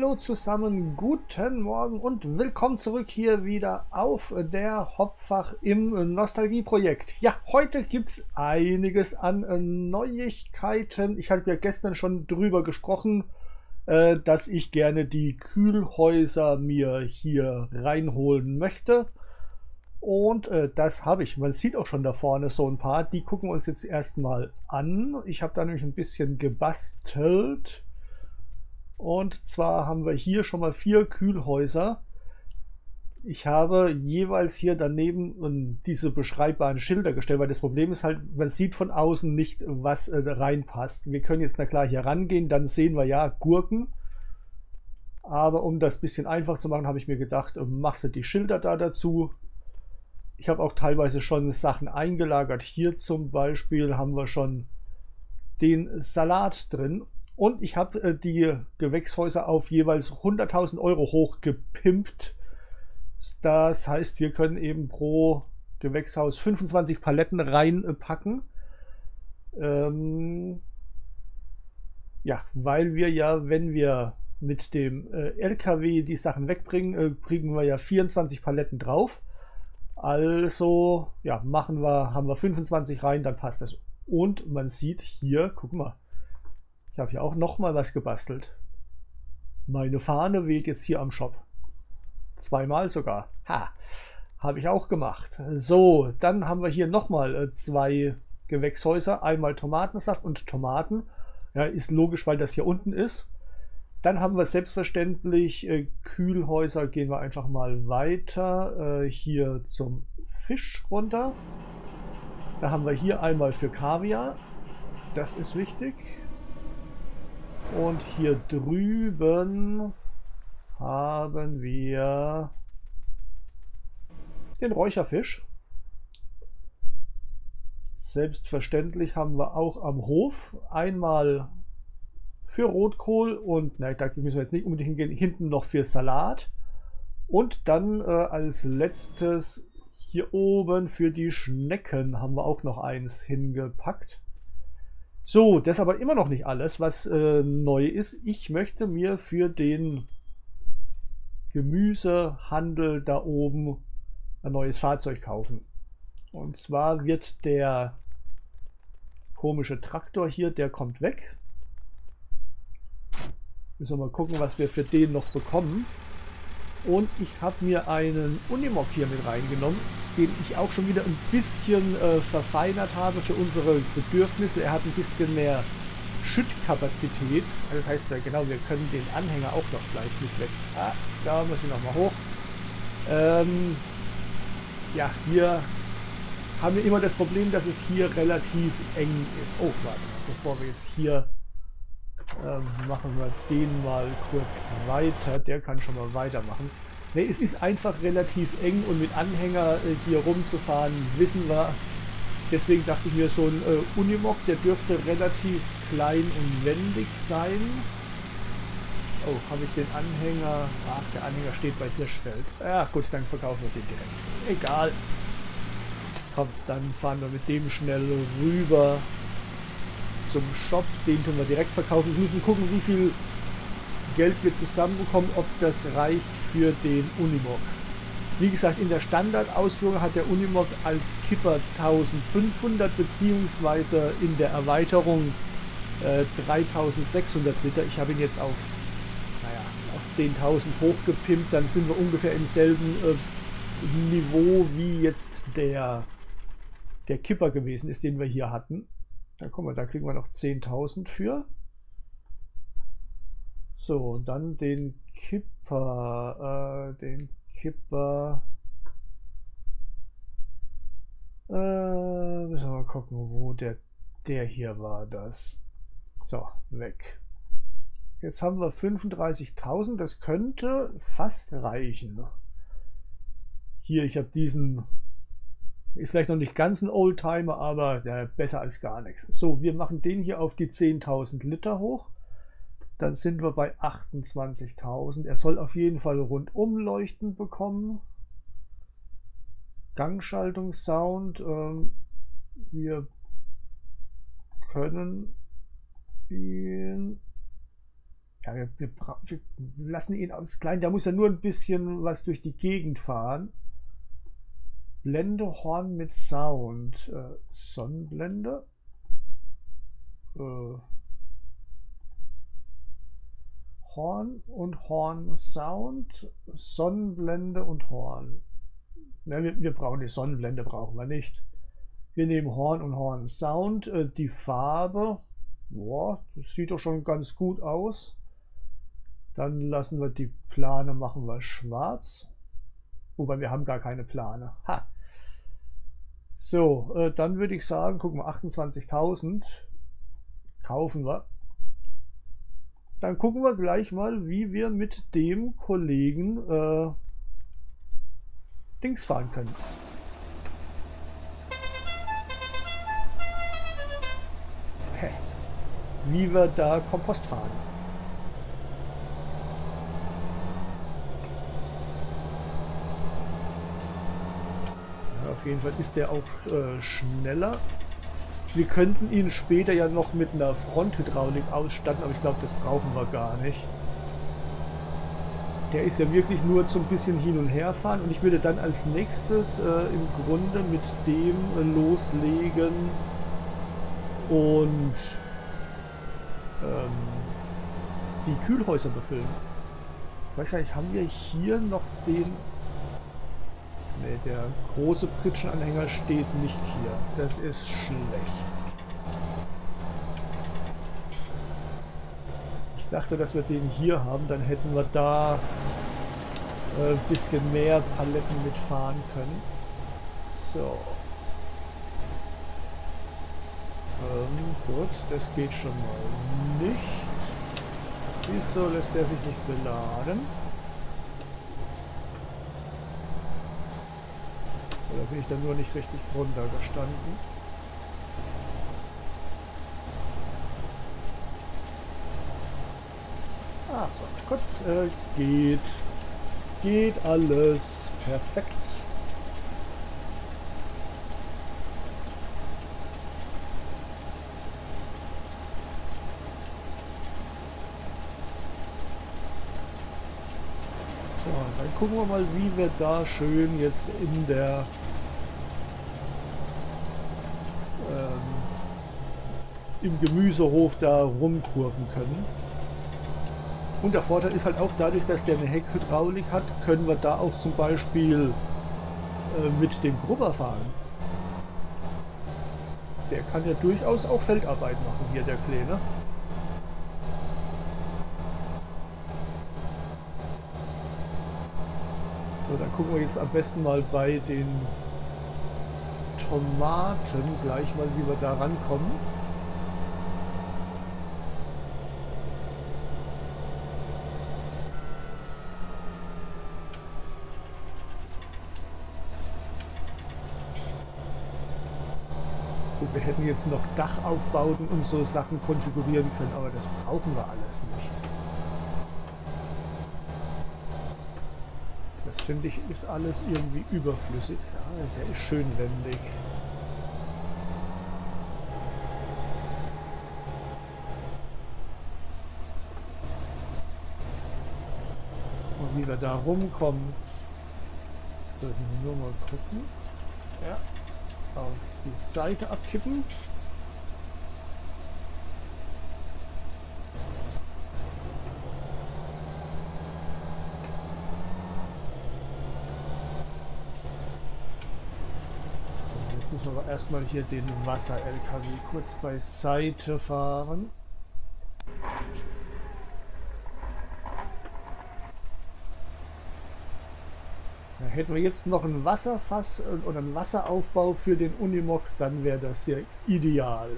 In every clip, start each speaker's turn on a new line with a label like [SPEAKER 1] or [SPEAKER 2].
[SPEAKER 1] Hallo zusammen, guten Morgen und willkommen zurück hier wieder auf der Hopfach im Nostalgie-Projekt. Ja, heute gibt es einiges an Neuigkeiten. Ich hatte ja gestern schon drüber gesprochen, dass ich gerne die Kühlhäuser mir hier reinholen möchte. Und das habe ich. Man sieht auch schon da vorne so ein paar. Die gucken wir uns jetzt erstmal an. Ich habe da nämlich ein bisschen gebastelt. Und zwar haben wir hier schon mal 4 Kühlhäuser. Ich habe jeweils hier daneben diese beschreibbaren Schilder gestellt, weil das Problem ist halt, man sieht von außen nicht, was reinpasst. Wir können jetzt na klar hier rangehen, dann sehen wir ja Gurken. Aber um das ein bisschen einfach zu machen, habe ich mir gedacht, machst du die Schilder da dazu. Ich habe auch teilweise schon Sachen eingelagert. Hier zum Beispiel haben wir schon den Salat drin. Und ich habe die Gewächshäuser auf jeweils 100.000 Euro hochgepimpt. Das heißt, wir können eben pro Gewächshaus 25 Paletten reinpacken. Ja, weil wir ja, wenn wir mit dem LKW die Sachen wegbringen, kriegen wir ja 24 Paletten drauf. Also, ja, haben wir 25 rein, dann passt das. Und man sieht hier, guck mal, ich habe hier auch noch mal was gebastelt. Meine Fahne weht jetzt hier am Shop. Zweimal sogar. Ha, habe ich auch gemacht. So, dann haben wir hier noch mal 2 Gewächshäuser. Einmal Tomatensaft und Tomaten. Ja, ist logisch, weil das hier unten ist. Dann haben wir selbstverständlich Kühlhäuser. Gehen wir einfach mal weiter. Hier zum Fisch runter. Da haben wir hier einmal für Kaviar. Das ist wichtig. Und hier drüben haben wir den Räucherfisch. Selbstverständlich haben wir auch am Hof einmal für Rotkohl und da müssen wir jetzt nicht unbedingt hingehen, hinten noch für Salat. Und dann als letztes hier oben für die Schnecken haben wir auch noch eins hingepackt. So, das ist aber immer noch nicht alles, was neu ist. Ich möchte mir für den Gemüsehandel da oben ein neues Fahrzeug kaufen. Und zwar wird der komische Traktor hier, der kommt weg. Müssen wir mal gucken, was wir für den noch bekommen. Und ich habe mir einen Unimog hier mit reingenommen, den ich auch schon wieder ein bisschen verfeinert habe für unsere Bedürfnisse. Er hat ein bisschen mehr Schüttkapazität. Das heißt, genau, wir können den Anhänger auch noch gleich mit weg. Ah, da muss ich nochmal hoch. Ja, hier haben wir immer das Problem, dass es hier relativ eng ist. Oh, warte mal, bevor wir jetzt hier machen wir den mal kurz weiter. Der kann schon mal weitermachen. Ne, es ist einfach relativ eng und mit Anhänger hier rumzufahren, wissen wir. Deswegen dachte ich mir, so ein Unimog, der dürfte relativ klein und wendig sein. Oh, habe ich den Anhänger? Ach, der Anhänger steht bei Hirschfeld. Ja, gut, dann verkaufen wir den direkt. Egal. Komm, dann fahren wir mit dem schnell rüber zum Shop. Den können wir direkt verkaufen. Wir müssen gucken, wie viel Geld wir zusammenbekommen, ob das reicht für den Unimog. Wie gesagt, in der Standardausführung hat der Unimog als Kipper 1500 beziehungsweise in der Erweiterung 3600 Liter. Ich habe ihn jetzt auf, naja, auf 10.000 hochgepimpt. Dann sind wir ungefähr im selben Niveau wie jetzt der Kipper gewesen ist, den wir hier hatten. Da guck mal, da kriegen wir noch 10.000 für. So, und dann den Kipper. Müssen wir mal gucken, wo der hier war. Das. So, weg. Jetzt haben wir 35.000. Das könnte fast reichen. Hier, ich habe diesen. Ist vielleicht noch nicht ganz ein Oldtimer, aber besser als gar nichts. So, wir machen den hier auf die 10.000 Liter hoch. Dann sind wir bei 28.000. Er soll auf jeden Fall rundum leuchten bekommen. Gangschaltungssound. Wir können ihn... Ja, wir lassen ihn als klein. Der muss ja nur ein bisschen was durch die Gegend fahren. Blende Horn mit Sound. Sonnenblende. Horn und Horn Sound. Sonnenblende und Horn. Ja, wir brauchen die Sonnenblende, brauchen wir nicht. Wir nehmen Horn und Horn Sound. Die Farbe. Boah, das sieht doch schon ganz gut aus. Dann lassen wir die Plane, machen wir schwarz. Wobei wir haben gar keine Plane. Ha. So, dann würde ich sagen, gucken wir, 28.000 kaufen wir. Dann gucken wir gleich mal, wie wir mit dem Kollegen Dings fahren können. Wie wir da Kompost fahren. Ja, auf jeden Fall ist der auch schneller. Wir könnten ihn später ja noch mit einer Fronthydraulik ausstatten, aber ich glaube, das brauchen wir gar nicht. Der ist ja wirklich nur zum bisschen hin und her fahren und ich würde dann als nächstes im Grunde mit dem loslegen und die Kühlhäuser befüllen. Ich weiß gar nicht, haben wir hier noch den... Ne, der große Pritschenanhänger steht nicht hier. Das ist schlecht. Ich dachte, dass wir den hier haben, dann hätten wir da ein bisschen mehr Paletten mitfahren können. So. Gut, das geht schon mal nicht. Wieso lässt der sich nicht beladen? Oder bin ich da nur nicht richtig runtergestanden? Ah, so, gut, geht. Geht alles. Perfekt. So, dann gucken wir mal, wie wir da schön jetzt in der im Gemüsehof da rumkurven können. Und der Vorteil ist halt auch dadurch, dass der eine Heckhydraulik hat, können wir da auch zum Beispiel mit dem Grubber fahren. Der kann ja durchaus auch Feldarbeit machen, hier der Kleine. So, dann gucken wir jetzt am besten mal bei den Tomaten gleich mal, wie wir da rankommen. Gut, wir hätten jetzt noch Dachaufbauten und so Sachen konfigurieren können, aber das brauchen wir alles nicht. Das finde ich ist alles irgendwie überflüssig. Ja, der ist schön wendig. Und wie wir da rumkommen, sollten wir nur mal gucken. Ja, auf die Seite abkippen. Jetzt müssen wir aber erstmal hier den Wasser-LKW kurz beiseite fahren. Da hätten wir jetzt noch ein Wasserfass oder einen Wasseraufbau für den Unimog, dann wäre das ja ideal.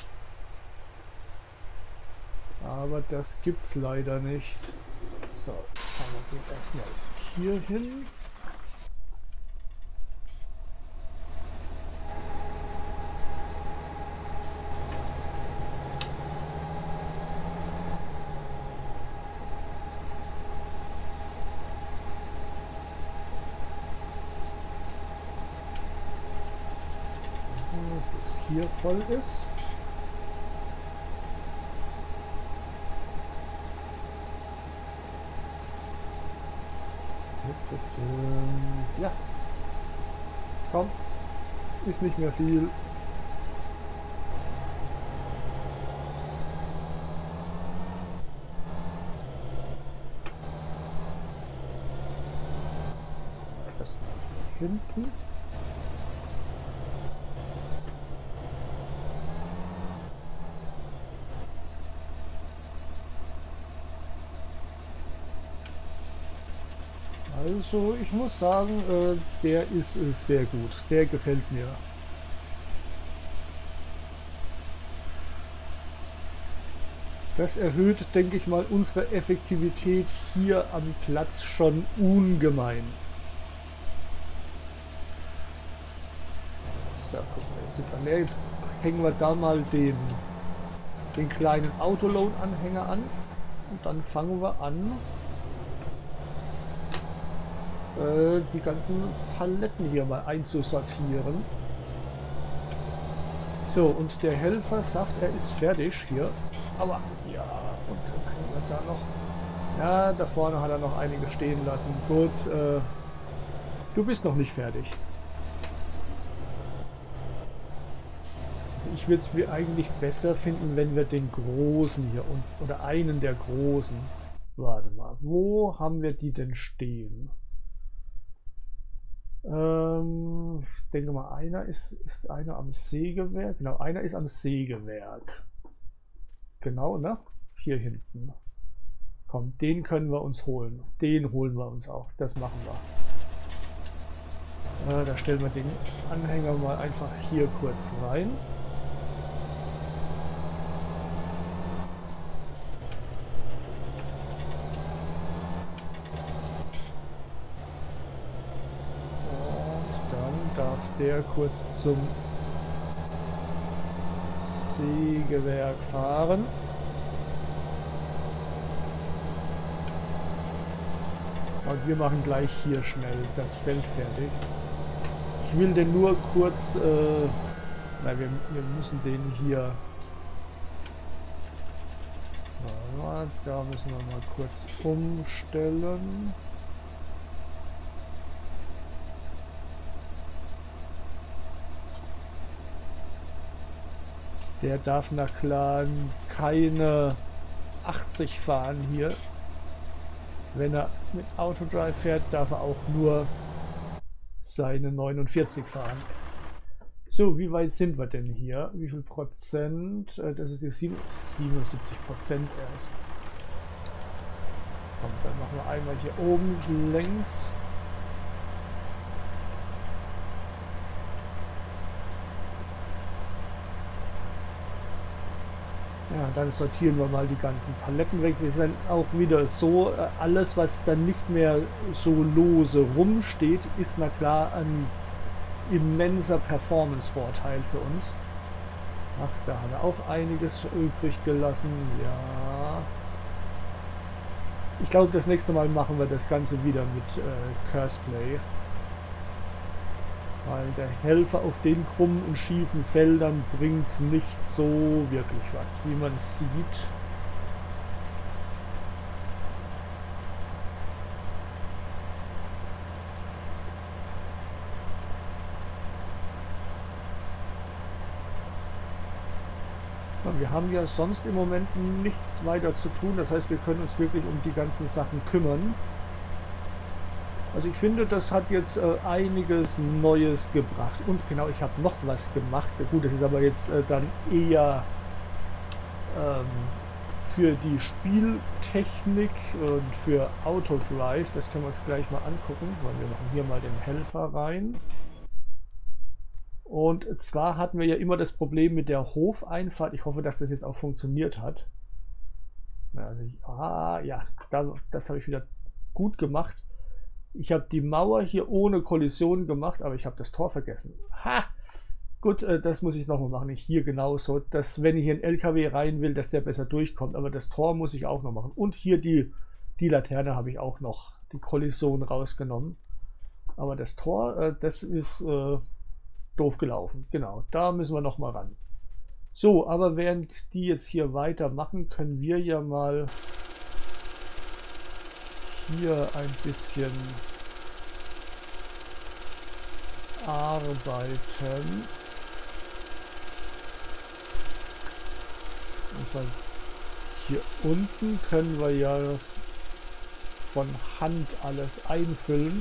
[SPEAKER 1] Aber das gibt es leider nicht. So, wir gehen erstmal hier hin. Bis hier voll ist. Ja, komm, ist nicht mehr viel. Das hinten. Also ich muss sagen, der ist sehr gut. Der gefällt mir. Das erhöht, denke ich mal, unsere Effektivität hier am Platz schon ungemein. So, guck mal, jetzt sieht man mehr. Jetzt hängen wir da mal den kleinen Autoload-Anhänger an. Und dann fangen wir an, die ganzen Paletten hier mal einzusortieren. So, und der Helfer sagt, er ist fertig hier. Aber ja, und dann kriegen wir da noch. Ja, da vorne hat er noch einige stehen lassen. Gut, du bist noch nicht fertig. Also ich würde es eigentlich besser finden, wenn wir den großen hier oder einen der großen. Warte mal, wo haben wir die denn stehen? Ich denke mal, einer ist einer am Sägewerk. Genau, einer ist am Sägewerk. Genau, ne? Hier hinten. Komm, den können wir uns holen. Den holen wir uns auch. Das machen wir. Da stellen wir den Anhänger mal einfach hier kurz rein. Der kurz zum Sägewerk fahren. Und wir machen gleich hier schnell das Feld fertig. Ich will den nur kurz, nein, wir müssen den hier, da müssen wir mal kurz umstellen. Der darf na klar keine 80 fahren hier. Wenn er mit Autodrive fährt, darf er auch nur seine 49 fahren. So, wie weit sind wir denn hier? Wie viel Prozent? Das ist die 77% erst. Komm, dann machen wir einmal hier oben längs. Ja, dann sortieren wir mal die ganzen Paletten weg. Wir sind auch wieder so, alles was dann nicht mehr so lose rumsteht, ist na klar ein immenser Performance-Vorteil für uns. Ach, da haben wir auch einiges übrig gelassen. Ja. Ich glaube, das nächste Mal machen wir das Ganze wieder mit Curseplay. Weil der Helfer auf den krummen und schiefen Feldern bringt nicht so wirklich was, wie man es sieht. Wir haben ja sonst im Moment nichts weiter zu tun, das heißt, wir können uns wirklich um die ganzen Sachen kümmern. Also ich finde, das hat jetzt einiges Neues gebracht. Und genau, ich habe noch was gemacht. Gut, das ist aber jetzt dann eher für die Spieltechnik und für Autodrive. Das können wir uns gleich mal angucken. Wir machen hier mal den Helfer rein. Und zwar hatten wir ja immer das Problem mit der Hofeinfahrt. Ich hoffe, dass das jetzt auch funktioniert hat. Also ja, das habe ich wieder gut gemacht. Ich habe die Mauer hier ohne Kollision gemacht, aber ich habe das Tor vergessen. Ha! Gut, das muss ich nochmal machen. Ich hier genauso, dass wenn ich hier einen LKW rein will, dass der besser durchkommt. Aber das Tor muss ich auch noch machen. Und hier die Laterne habe ich auch noch, die Kollision rausgenommen. Aber das Tor, das ist doof gelaufen. Genau, da müssen wir nochmal ran. So, aber während die jetzt hier weitermachen, können wir ja mal hier ein bisschen arbeiten. Und hier unten können wir ja von Hand alles einfüllen.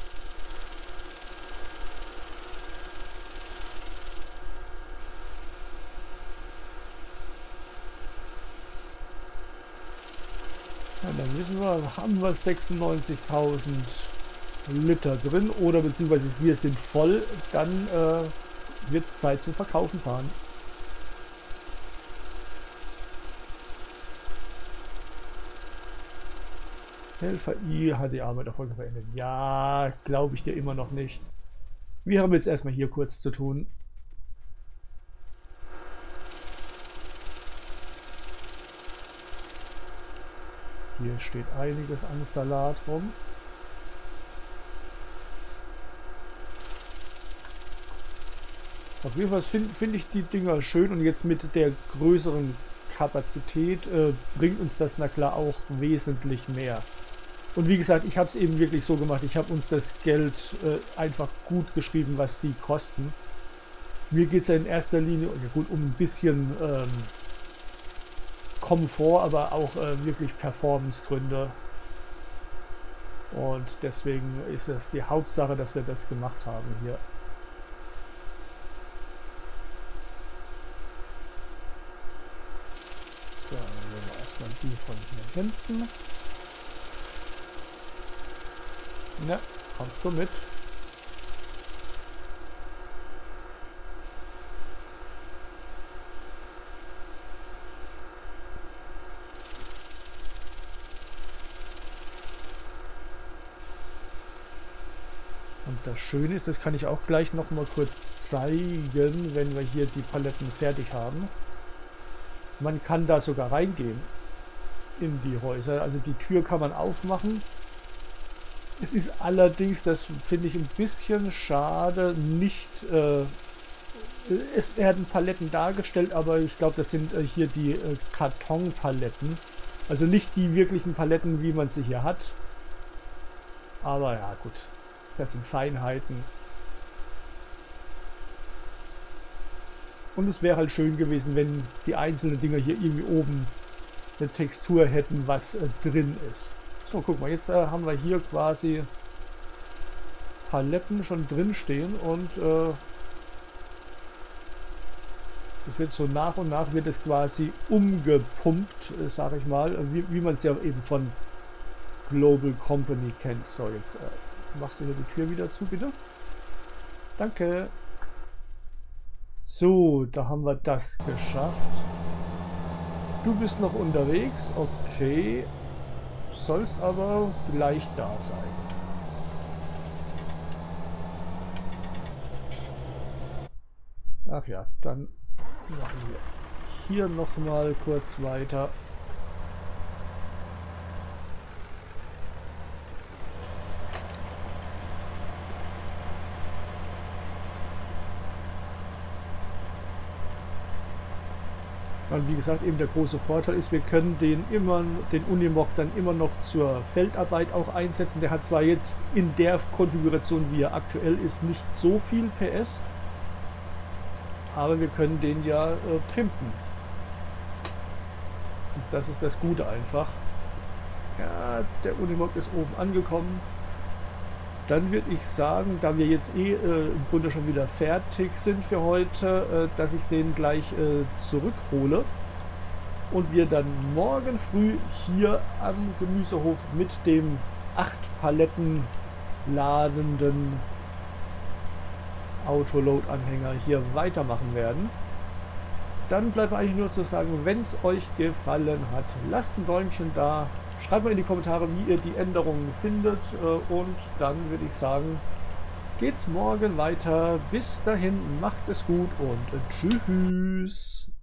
[SPEAKER 1] Ja, dann wissen wir, haben wir 96.000 Liter drin, oder beziehungsweise wir sind voll, dann wird es Zeit zum Verkaufen fahren. Helfer I hat die Arbeit erfolgreich beendet. Ja, glaube ich dir immer noch nicht. Wir haben jetzt erstmal hier kurz zu tun. Hier steht einiges an Salat rum. Auf jeden Fall find ich die Dinger schön, und jetzt mit der größeren Kapazität bringt uns das na klar auch wesentlich mehr. Und wie gesagt, ich habe es eben wirklich so gemacht, ich habe uns das Geld einfach gut geschrieben, was die kosten. Mir geht es ja in erster Linie ja gut, um ein bisschen Komfort, aber auch wirklich Performancegründe. Und deswegen ist es die Hauptsache, dass wir das gemacht haben hier. So, dann nehmen wir erstmal die von hier hinten. Na, kommst du mit? Und das Schöne ist, das kann ich auch gleich noch mal kurz zeigen, wenn wir hier die Paletten fertig haben. Man kann da sogar reingehen in die Häuser. Also die Tür kann man aufmachen. Es ist allerdings, das finde ich ein bisschen schade, nicht... es werden Paletten dargestellt, aber ich glaube, das sind hier die Kartonpaletten. Also nicht die wirklichen Paletten, wie man sie hier hat. Aber ja, gut. Das sind Feinheiten. Und es wäre halt schön gewesen, wenn die einzelnen Dinger hier irgendwie oben eine Textur hätten, was drin ist. So, guck mal, jetzt haben wir hier quasi Paletten schon drin stehen, und es wird so nach und nach wird es quasi umgepumpt, sage ich mal, wie man es ja eben von Global Company kennt. So, jetzt machst du hier die Tür wieder zu, bitte. Danke. So, da haben wir das geschafft. Du bist noch unterwegs, okay. Sollst aber gleich da sein. Ach ja, dann machen wir hier noch mal kurz weiter. Und wie gesagt, eben der große Vorteil ist, wir können den Unimog dann immer noch zur Feldarbeit auch einsetzen. Der hat zwar jetzt in der Konfiguration, wie er aktuell ist, nicht so viel PS, aber wir können den ja pimpen. Und das ist das Gute einfach. Ja, der Unimog ist oben angekommen. Dann würde ich sagen, da wir jetzt im Grunde schon wieder fertig sind für heute, dass ich den gleich zurückhole und wir dann morgen früh hier am Gemüsehof mit dem 8 Paletten ladenden Autoload-Anhänger hier weitermachen werden. Dann bleibt eigentlich nur zu sagen, wenn es euch gefallen hat, lasst ein Däumchen da. Schreibt mal in die Kommentare, wie ihr die Änderungen findet, und dann würde ich sagen, geht's morgen weiter. Bis dahin, macht es gut und tschüss.